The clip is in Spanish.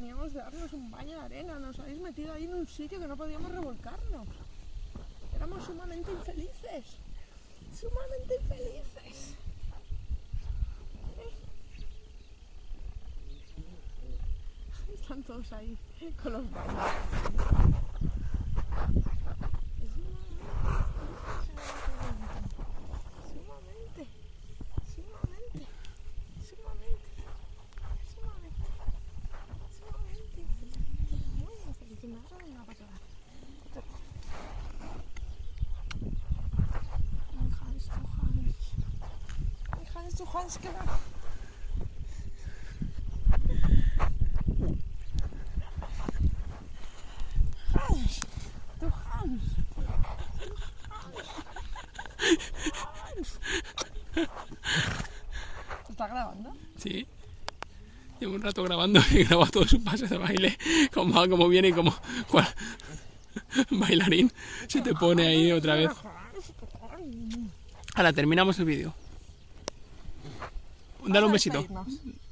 veníamos de darnos un baño de arena, nos habéis metido ahí en un sitio que no podíamos revolcarnos. Éramos sumamente infelices. Sumamente infelices. Están todos ahí con los baños. Sumamente. Muy infeliz. Me vas a dar una patada. Du Hans, genau. Hans, du Hans. ¿Te está grabando? Sí. Llevo un rato grabando y grabo todos sus pases de baile. Cómo va, cómo viene y cómo... ¿Cuál? Bailarín se te pone ahí otra vez. Ahora terminamos el vídeo. Dale un besito.